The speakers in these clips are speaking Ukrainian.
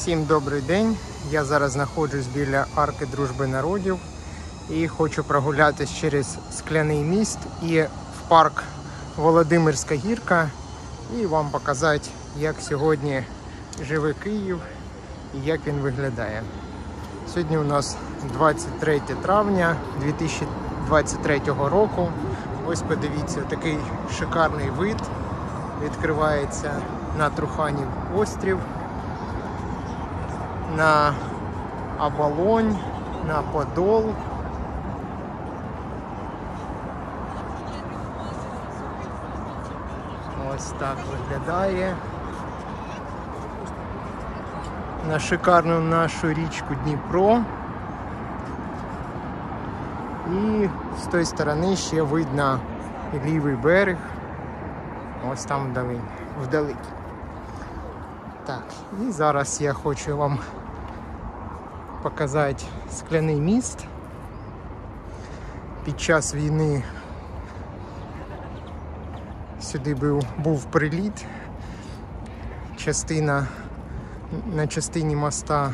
Всім добрий день! Я зараз знаходжусь біля Арки Дружби Народів і хочу прогулятись через Скляний міст і в парк Володимирська гірка і вам показати, як сьогодні живе Київ і як він виглядає. Сьогодні у нас 23 травня 2023 року. Ось подивіться, такий шикарний вид відкривається на Труханів острів, на Оболонь, на Подол. Ось так виглядає. На шикарну нашу річку Дніпро. І з тої сторони ще видно лівий берег. Ось там вдалині. Так, і зараз я хочу вам показати Скляний міст. Під час війни сюди був приліт. На частині моста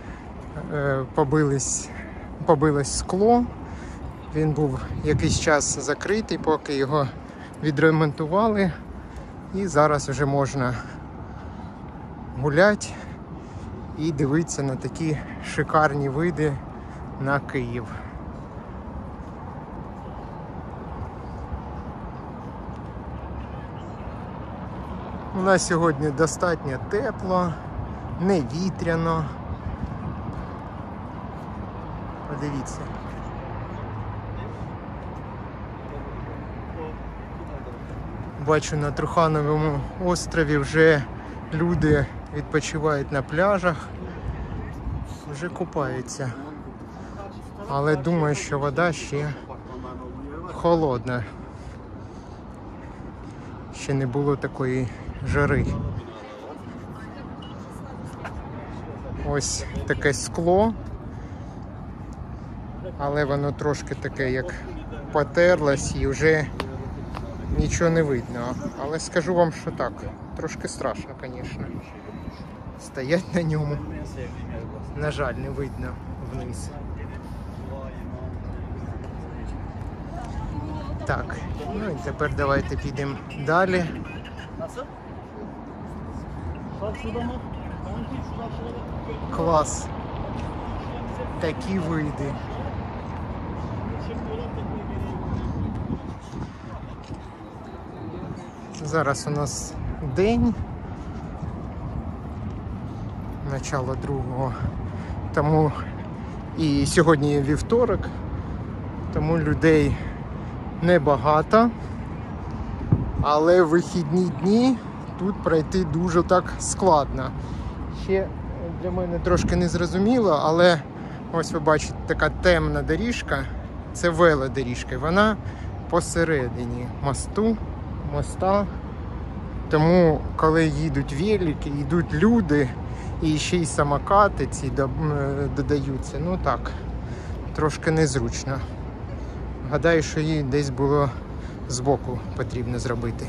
побилось скло. Він був якийсь час закритий, поки його відремонтували. І зараз вже можна гуляти і дивитися на такі шикарні види на Київ. У нас сьогодні достатньо тепло, не вітряно. Подивіться. Бачу, на Трухановому острові вже люди відпочивають на пляжах, вже купаються. Але думаю, що вода ще холодна. Ще не було такої жари. Ось таке скло, але воно трошки таке, як потерлось і вже нічого не видно. Але скажу вам, що так, трошки страшно, звісно. Стоять на ньому. На жаль, не видно вниз. Так, ну і тепер давайте підемо далі. Клас. Такі види. Зараз у нас день. Начало другого. Тому і сьогодні вівторок, тому людей небагато, але в вихідні дні тут пройти дуже так складно. Ще для мене трошки незрозуміло, але ось ви бачите, така темна доріжка, це велодоріжка, вона посередині моста. Тому коли їдуть велики, йдуть люди і ще й самокати ці додаються, ну так, трошки незручно. Гадаю, що її десь було збоку потрібно зробити.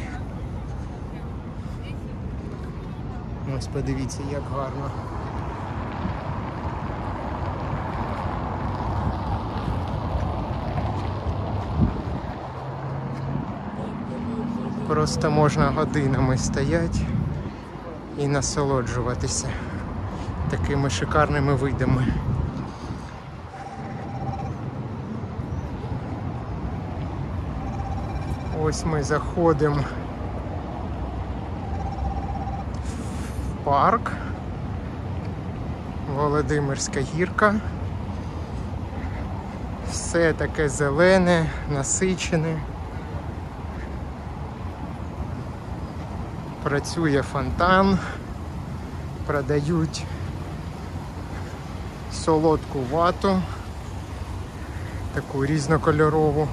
Ось подивіться, як гарно. Просто можна годинами стояти і насолоджуватися такими шикарними видами. Ось ми заходимо в парк Володимирська гірка. Все таке зелене, насичене. Працює фонтан, продають солодку вату, таку різнокольорову.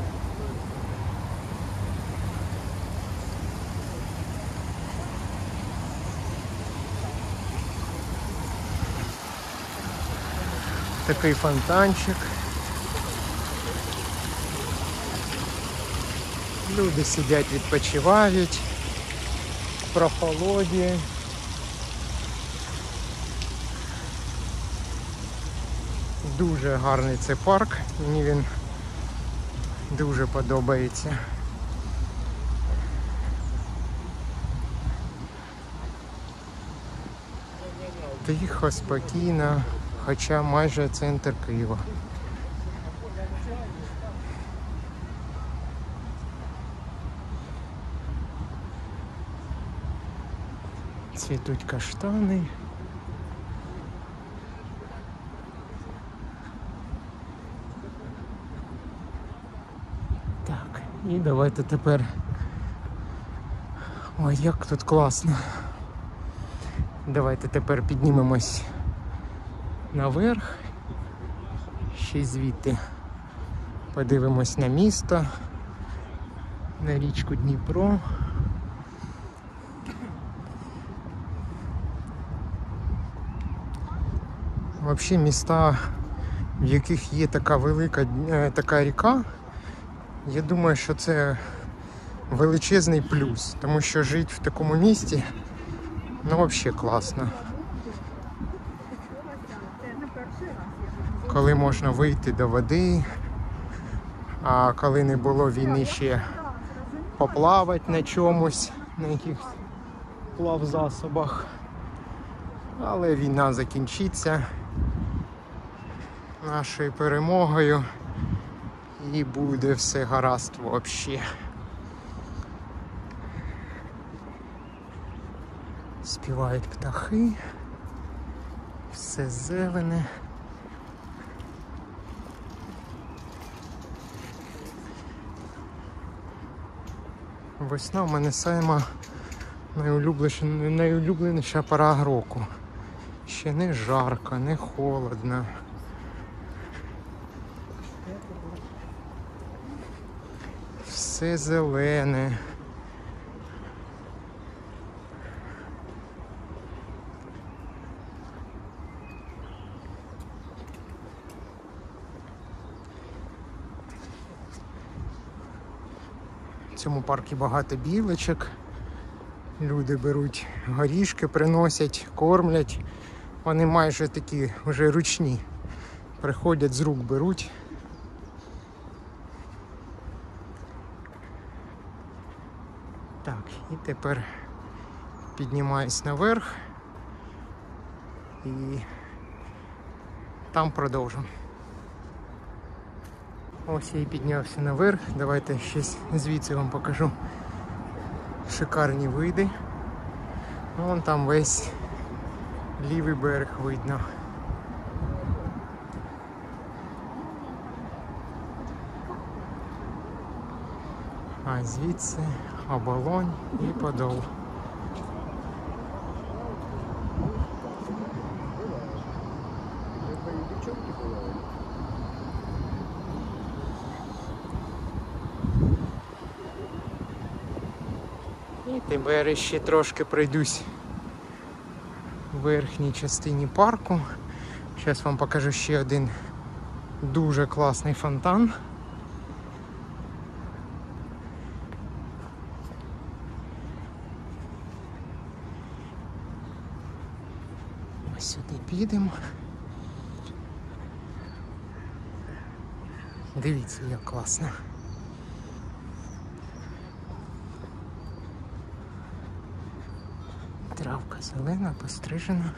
Такий фонтанчик. Люди сидять, відпочивають в прохолоді. Дуже гарний цей парк, мені він дуже подобається. Тихо, спокійно, хоча майже центр Києва. Цвітуть каштани. Так, і давайте тепер... Ой, як тут класно. Давайте тепер піднімемось наверх. Ще й звідти подивимось на місто, на річку Дніпро. Взагалі міста, в яких є така велика така ріка, я думаю, що це величезний плюс, тому що жити в такому місті, ну взагалі класно. Коли можна вийти до води, а коли не було війни, ще поплавати на чомусь, на якихось плавзасобах. Але війна закінчиться нашою перемогою і буде все гаразд взагалі. Співають птахи, все зелене. Весна в мене сама найулюбленіша пора року. Ще не жарко, не холодно. Все зелене. В цьому парку багато білочок. Люди беруть горішки, приносять, кормлять. Вони майже такі вже ручні. Приходять, з рук беруть. Так, і тепер піднімаюсь наверх і там продовжимо. Ось я і піднявся наверх. Давайте щось звідси вам покажу. Шикарні види. Вон там весь лівий берег видно. А звідси Оболонь і Подол. І тепер ще трошки пройдусь в верхній частині парку. Зараз вам покажу ще один дуже класний фонтан. Ось сюди підемо. Дивіться, як класно. Травка зелена, пострижена.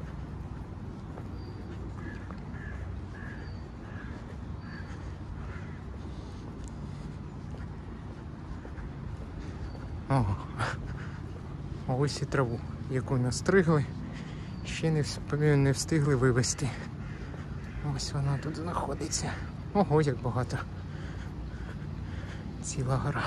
Ого. Ось і траву, яку настригли, ще не встигли вивезти. Ось вона тут знаходиться. Ого, як багато. Ціла гора.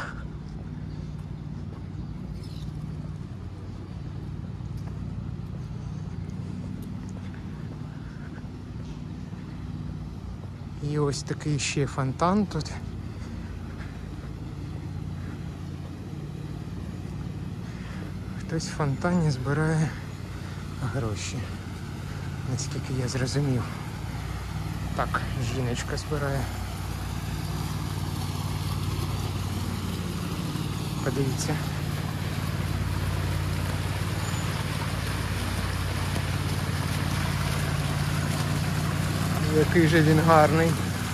І ось такий ще фонтан тут. Хтось в фонтані збирає гроші, наскільки я зрозумів. Так, жіночка збирає. Подивіться. Який же він гарний.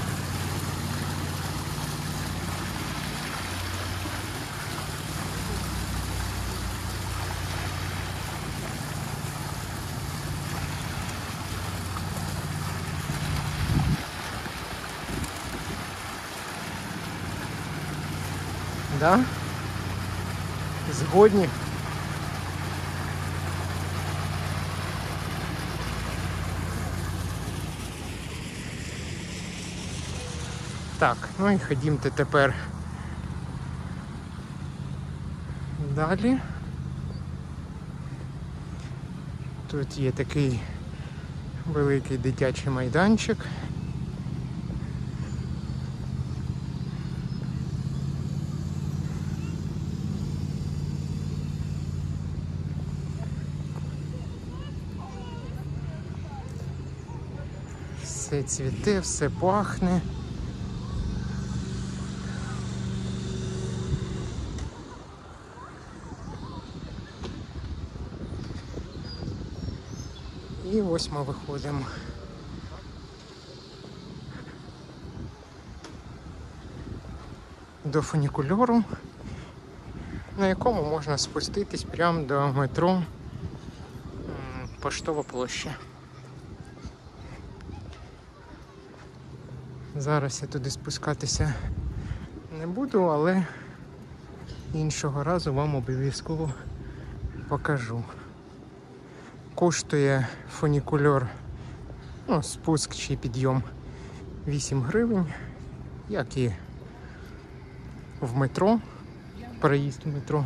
Да? Згодні? Так, ну і ходімте тепер далі. Тут є такий великий дитячий майданчик. Все цвіте, все пахне. І ось ми виходимо. До фунікульору, на якому можна спуститись прямо до метро Поштова площа. Зараз я туди спускатися не буду, але іншого разу вам обов'язково покажу. Коштує фунікульор, ну, спуск чи підйом 8 гривень, як і в метро, проїзд в метро.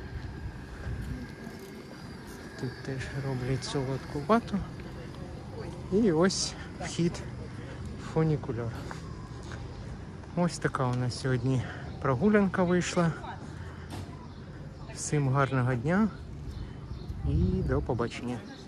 Тут теж роблять солодку вату. І ось вхід в фунікульор. Ось така у нас сьогодні прогулянка вийшла. Всім гарного дня і до побачення.